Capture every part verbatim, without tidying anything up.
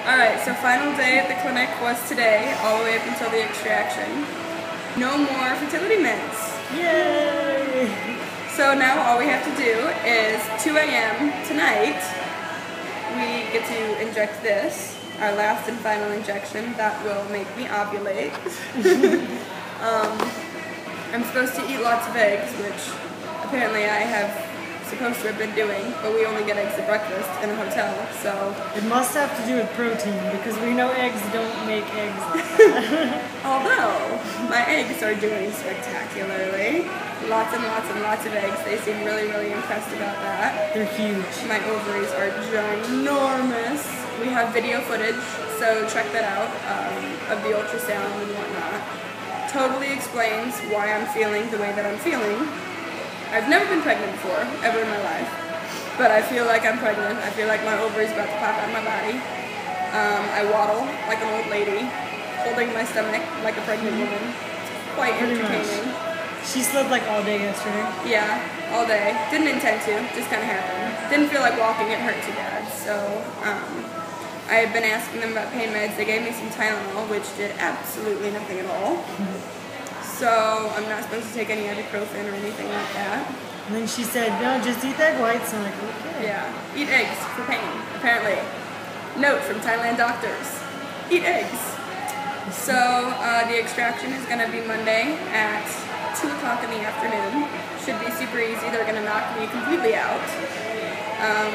Alright, so final day at the clinic was today, all the way up until the extraction. No more fertility meds. Yay! So now all we have to do is two A M tonight, we get to inject this, our last and final injection that will make me ovulate. um, I'm supposed to eat lots of eggs, which apparently I have supposed to have been doing, but we only get eggs at breakfast in a hotel, so... It must have to do with protein, because we know eggs don't make eggs. Although, my eggs are doing spectacularly. Lots and lots and lots of eggs. They seem really, really impressed about that. They're huge. My ovaries are ginormous. We have video footage, so check that out, um, of the ultrasound and whatnot. Totally explains why I'm feeling the way that I'm feeling. I've never been pregnant before, ever in my life, but I feel like I'm pregnant. I feel like my ovaries about to pop out of my body. Um, I waddle like an old lady, holding my stomach like a pregnant woman. It's quite Pretty entertaining. Much. She slept like all day yesterday. Yeah, all day. Didn't intend to, just kind of happened. Didn't feel like walking, it hurt too bad. So, um, I had been asking them about pain meds. They gave me some Tylenol, which did absolutely nothing at all. So I'm not supposed to take any ibuprofen or anything like that. And then she said, no, just eat egg whites. I'm like, okay. Yeah, eat eggs for pain, apparently. Note from Thailand doctors, eat eggs. So uh, the extraction is going to be Monday at two o'clock in the afternoon. Should be super easy. They're going to knock me completely out. Um,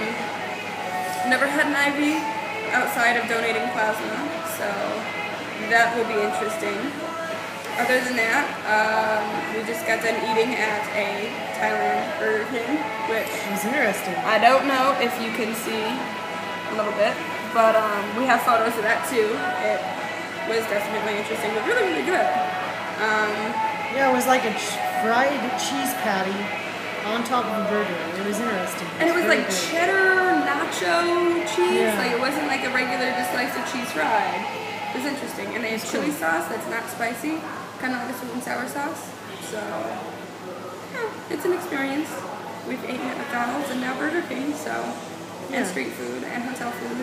never had an I V outside of donating plasma, so that will be interesting. Other than that, um, we just got done eating at a Thailand Burger King, which It was interesting. I don't know if you can see a little bit, but um, we have photos of that too. It was definitely interesting, but really, really good. Um, Yeah, it was like a ch fried cheese patty on top of a burger. It was interesting. and it was very like good. cheddar nacho cheese, Yeah. like it wasn't like a regular just slice of cheese fried. It was interesting, and they have It's chili cool. sauce that's not spicy, kind of like a sweet and sour sauce. So, yeah, it's an experience. We've eaten at McDonald's and now Burger King, so, and Yeah. street food and hotel food.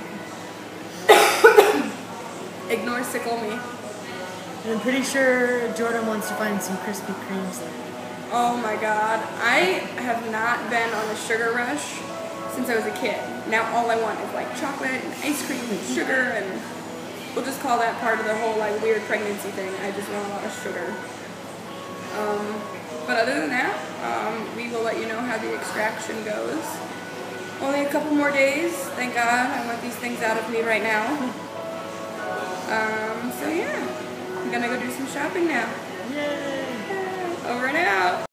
And ignore sickle me. And I'm pretty sure Jordan wants to find some Krispy Kremes there. Oh my god, I have not been on a sugar rush since I was a kid. Now all I want is like chocolate and ice cream and sugar, and we'll just call that part of the whole like weird pregnancy thing. I just want a lot of sugar. Um, but other than that, um, we will let you know how the extraction goes. Only a couple more days, thank God. I want these things out of me right now. Um, so yeah, I'm gonna go do some shopping now.